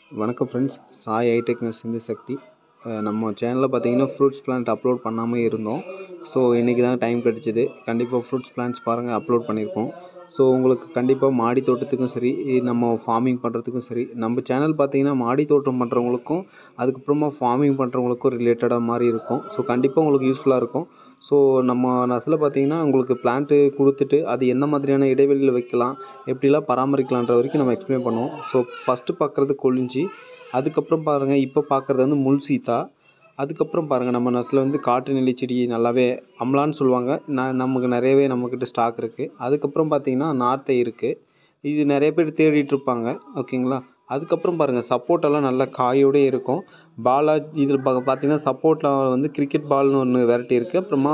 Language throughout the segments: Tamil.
வணக்கம் ஃப்ரெண்ட்ஸ், சாய் ஹைடெக்னஸ் இந்த சக்தி. நம்ம சேனலில் பார்த்தீங்கன்னா ஃப்ரூட்ஸ் பிளான்ட் அப்லோட் பண்ணாமல் இருந்தோம். ஸோ இன்றைக்கி தான் டைம் கிடச்சிது. கண்டிப்பாக ஃப்ரூட்ஸ் பிளான்ட்ஸ் பாருங்கள் அப்லோட் பண்ணியிருக்கோம். ஸோ உங்களுக்கு கண்டிப்பாக மாடி தோட்டத்துக்கும் சரி, நம்ம ஃபார்மிங் பண்ணுறதுக்கும் சரி, நம்ம சேனல் பார்த்தீங்கன்னா மாடி தோட்டம் பண்ணுறவங்களுக்கும் அதுக்கப்புறமா ஃபார்மிங் பண்ணுறவங்களுக்கும் ரிலேட்டடாக மாதிரி இருக்கும். ஸோ கண்டிப்பாக உங்களுக்கு யூஸ்ஃபுல்லாக இருக்கும். ஸோ நம்ம நர்சரியில் பார்த்தீங்கன்னா உங்களுக்கு பிளான்ட்டு கொடுத்துட்டு அது எந்த மாதிரியான இடைவெளியில் வைக்கலாம், எப்படிலாம் பராமரிக்கலான்ற வரைக்கும் நம்ம எக்ஸ்பிளைன் பண்ணுவோம். ஸோ ஃபஸ்ட்டு பார்க்குறது கொல்லிச்சி, அதுக்கப்புறம் பாருங்கள் இப்போ பார்க்குறது வந்து முள் சீத்தா, அதுக்கப்புறம் பாருங்கள் நம்ம நர்சரியில் வந்து காட்டு நெல்லி செடி நல்லாவே அம்லான்னு சொல்லுவாங்க, நமக்கு நிறையவே நம்மக்கிட்ட ஸ்டாக் இருக்குது. அதுக்கப்புறம் பார்த்திங்கன்னா நார்த்தய் இருக்குது, இது நிறைய பேர் தேடிட்டுருப்பாங்க. ஓகேங்களா. அதுக்கப்புறம் பாருங்கள் சப்போட்டெல்லாம் நல்லா காயோடே இருக்கும். இதில் பார்த்தீங்கன்னா சப்போட்டாவில் வந்து கிரிக்கெட் பால்னு ஒன்று வெரைட்டி இருக்குது. அப்புறமா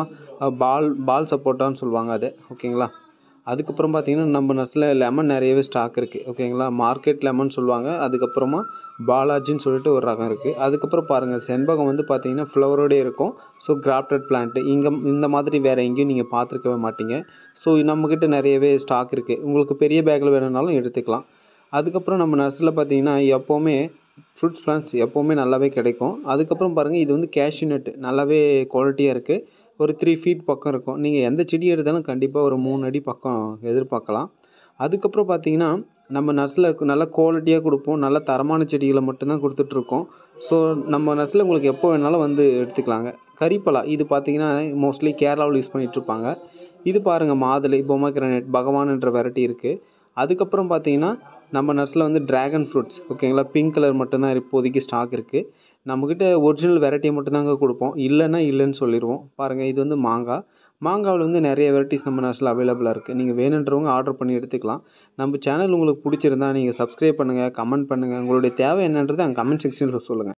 பால் சப்போட்டான்னு சொல்லுவாங்க அது. ஓகேங்களா. அதுக்கப்புறம் பார்த்திங்கன்னா நம்ம நர்சரியில் லெமன் நிறையவே ஸ்டாக் இருக்குது. ஓகேங்களா. மார்க்கெட் லெமன் சொல்லுவாங்க. அதுக்கப்புறமா பாலாஜின்னு சொல்லிட்டு ஒரு ரகம் இருக்குது. அதுக்கப்புறம் பாருங்கள் செண்பகம் வந்து பார்த்திங்கன்னா ஃப்ளவரோடே இருக்கும். ஸோ கிராஃப்டட் பிளான்ட்டு இந்த மாதிரி வேறு எங்கேயும் நீங்கள் பார்த்துருக்கவே மாட்டீங்க. ஸோ நம்மக்கிட்ட நிறையவே ஸ்டாக் இருக்குது. உங்களுக்கு பெரிய பேக்கில் வேணும்னாலும் எடுத்துக்கலாம். அதுக்கப்புறம் நம்ம நர்சரியில் பார்த்தீங்கன்னா எப்போவுமே ஃப்ரூட்ஸ் பிளான்ட்ஸ் எப்போவுமே நல்லாவே கிடைக்கும். அதுக்கப்புறம் பாருங்கள் இது வந்து கேஷ்யூ நட் நல்லாவே குவாலிட்டியாக இருக்குது. ஒரு 3 ஃபீட் பக்கம் இருக்கும். நீங்கள் எந்த செடி எடுத்தாலும் கண்டிப்பாக ஒரு 3 அடி பக்கம் எதிர்பார்க்கலாம். அதுக்கப்புறம் பார்த்தீங்கன்னா நம்ம நர்சரியில் நல்ல குவாலிட்டியாக கொடுப்போம். நல்ல தரமான செடிகளை மட்டும்தான் கொடுத்துட்ருக்கோம். ஸோ நம்ம நர்சரியில் உங்களுக்கு எப்போ வேணாலும் வந்து எடுத்துக்கலாங்க. கரிப்பலா இது பார்த்தீங்கன்னா மோஸ்ட்லி கேரளாவில் யூஸ் பண்ணிகிட்ருப்பாங்க. இது பாருங்கள் மாதுளை, பொமக்ரானேட், பகவான்ன்ற வெரைட்டி இருக்குது. அதுக்கப்புறம் பார்த்தீங்கன்னா நம்ம நர்சரியில் வந்து ட்ராகன் ஃப்ரூட்ஸ். ஓகேங்களா. பிங்க் கலர் மட்டும்தான் இப்போதைக்கு ஸ்டாக் இருக்குது. நம்மக்கிட்ட ஒரிஜினல் வெரைட்டியை மட்டும்தாங்க கொடுப்போம். இல்லைன்னா இல்லைன்னு சொல்லிடுவோம். பாருங்கள் இது வந்து மாங்காவில் வந்து நிறைய வெரைட்டிஸ் நம்ம நர்சரியில் அவைலபிளாக இருக்குது. நீங்கள் வேணுன்றவங்க ஆர்டர் பண்ணி எடுத்துக்கலாம். நம்ம சேனல் உங்களுக்கு பிடிச்சிருந்தா நீங்கள் சப்ஸ்கிரைப் பண்ணுங்கள், கமெண்ட் பண்ணுங்கள். உங்களுடைய தேவை என்னன்றது அங்கே கமெண்ட் செக்ஷனில் சொல்லுங்கள்.